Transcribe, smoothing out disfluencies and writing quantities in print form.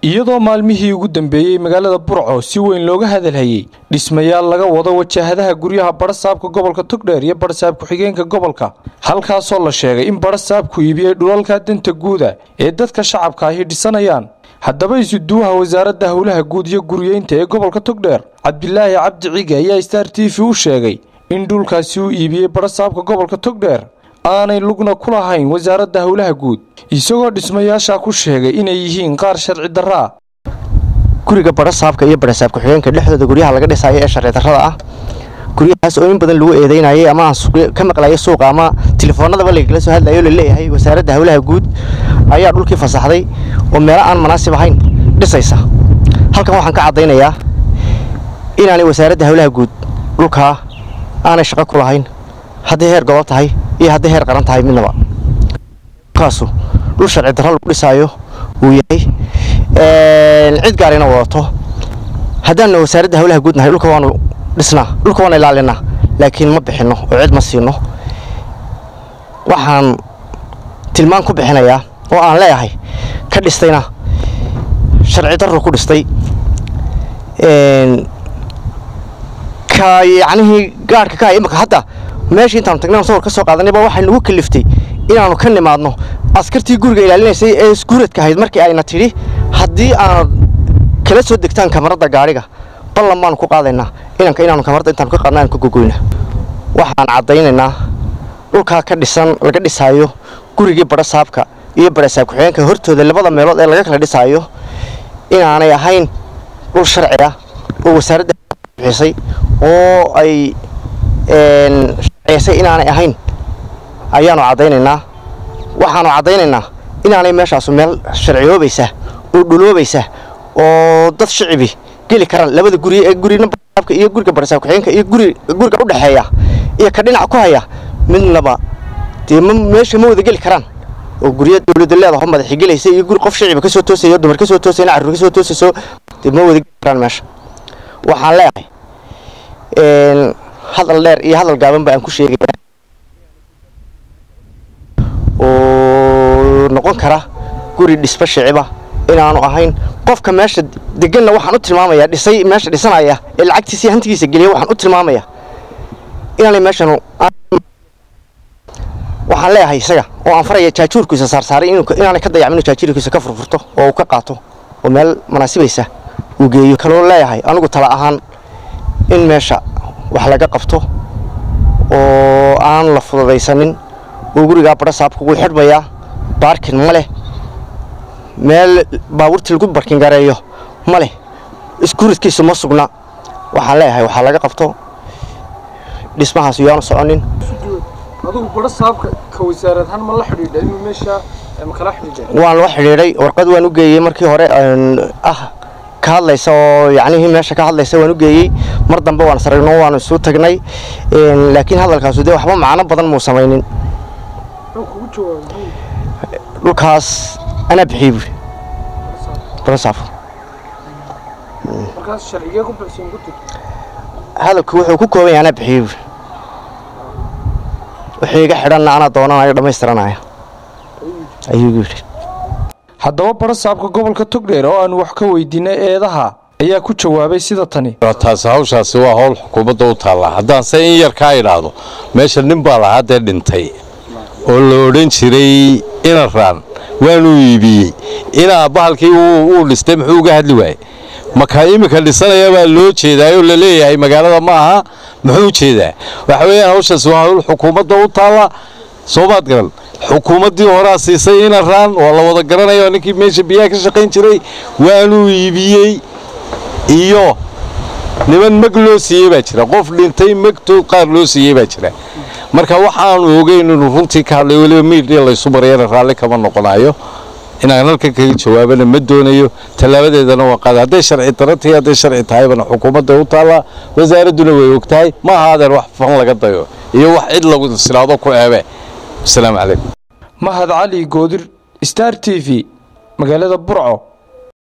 iyadoo maalmihii ugu dambeeyay magaalada Burco si weyn looga hadalhayay dhismayaal laga wado wajahadaha guryaha Barasaabka gobolka Togdheer iyo Barasaabka xigeenka gobolka halkaas oo la sheegay in Barasaabku iibiyay dhulalka danta guuda ee dadka shacabka ahi dhisanayaan haddaba isuduwaha wasaaradda hawlaha guud iyo guryeynta ee gobolka Togdheer Cabdilaahi Cabdi Ciga ayaa Star TV u sheegay in dhulkaasi uu iibiyay Barasaabka gobolka Togdheer aanay lugna ku lahayn wasaaradda hawlaha guud isagoo dhismayaasha ku sheegay inay yihiin qaar sharci darra guriga Barasaabka iyo Barasaabka xigeenka dhexdooda guryaha laga dhisay ee sharci darrada ah guryahaas oo in badan lagu eedeynayay ama ka maqlaayay suuqa ama telefoonada laga soo hadlayo leeyahay wasaaradda hawlaha guud ayaa dhulkii fasaxday oo meel aan munaasib ahayn dhisaysa halkan waxaan ka cadeynayaa inaanay wasaaradda hawlaha guud dhulka aanay shaqo ku lahayn haddii heer gobol tahay iyo haddii heer qaran tahay midnaba kaasu dhul sharci darro lagu dhisayo uu yahay cid gaarina wadato haddaan wasaaradda hawlaha guud nahay dhulka waanu dhisnaa dhulka waana ilaalinaa laakiin ma bixino oo cid ma siino waxaan tilmaan ku bixinayaa oo aan leeyahay ka dhistayna sharci darro ku dhistay ka yacni gaarka ka imika hadda meeshii intaan tagnaan sawir ka soo qaadanayba waxay nagu kaliftay inaanu ka nimaadno askartii guriga ilaalinaysay ee iskuuradka ahayd markii ayna tiri haddii aan kala soo degtaan kamarada gaariga ballan baan ku qaadaynaa inaanu kamarada intaan ka qaadnaan ku gogoyna waxaan cadeynaynaa dhulka ka dhisan laga dhisayo gurigii Barasaabka iyo Barasaabka xigeenka hortooda labada meelood ee laga kala dhisayo inaanay ahayn dhul sharci ah oo wasaaradda bixisay oo ay sharciyay inaanay ahayn ayaanu cadeynaynaa waxaanu cadeynaynaa inaanay meeshaas meel sharciyoobaysa oo dhuloobaysa oo dad shicibi geli karaan labada guri ee guriga Barasaabka iyo guriga Barasaabka xigeenka iyo guriga u dhaxeeya iyo ka dhinac ku haya midnaba meesha ma wada geli karaan oo guriga dawladda leedahay madax xigelaysa iyo guri qof shicibi ka soo toosayo dumar ka soo toosayna carruur ka soo toosayso ma wada geli karaan meesha waxaan leeyahay hadal dheer iyo hadal gaaban baan ku sheegayaa oo noqon kara guri dhisba shiciba inaanu ahayn qofka meesha deganna waxaan u tilmaamayaa dhisay meesha dhisanaya ee lacagtiisa hantigiisa geliya waxaan u tilmaamayaa inaanay meeshan waxaan leeyahay isaga oo aan faraya jaajuurkiisa saarsaaray inaanay ka dayacmin jaajuurkiisa ka furfurto oo uu ka qaato oo meel munaasibaysa uu geeyo kaloo leeyahay anigu tala ahaan in meesha wax laga qabto oo aan la fududaysanin oo guriga Barasaabku uu xidhmayaa parking ma leh meel baabuurta lagu parking gareeyo ma leh iskuuradkiisu ma sugna waxaan leeyahay waxa laga qabto dhismahaas yaanu soconin adigu Barasaabka ka wasaaradahan ma la xiriiray inuu meesha ma kala xiriiray waan la xiriiray warqad waan u geeyay markii hore ka hadlaysa oo yacni meesha ka hadlaysa waan u geeyay mar dambe waan sarayno waan soo tagnay laakiin hadalkaas uu waxba macna badan ma sameeynin dhulkaas ana bixiyay Barasaabka markaas sharciga ku bixin gurtid hadalku wuxuu ku kooban yahay ana bixiyay wixii iga xidhan ana doonanayo dhameystiranayo ayuu yiri haddaba Barasaabka gobolka Togdheer oo aan wax ka weydiinay eedaha ayaa ku jawaabay sida tani taas hawshaasi waa hawl xukuumadda u taala haddaan say in yar ka ilaado meesha nin baa la hadda dhintay oo la oran jiray inaraan waanu iibiyay ina bahalkii uu dhistay muxuu uga hadli waayay marka imika dhisanaya baa loo jeedayo la leeyahay magaalada ma aha muxuu jeedaa waxa weeyaan hawshaas waa hawl xukuumadda u taala Soomaad garan xukuumaddii hore siisay inaraan oo la wada garanayo ninkii meesha biyaha ka shaqayn jiray waanu iibiyay iyo niman mag loo siiyay baa jira qof dhintay magto qaar loo siiyay baa jira marka waxaan ogeyn inuu runtii ka hadlay waliba media la isu marayna raalli kama noqonayo inaan halka kaga jawaabana ma doonayo talaabadeedana waa qaad haday sharci darrtii haday sharci tahaybana xukuumadda u taala wasaaraduna way ogtahay ma ahaadeen wax fan laga dayo iyo wax cid lagu silaado ku eebe السلام عليكم mahad cali goodir Star TV magaalada Burco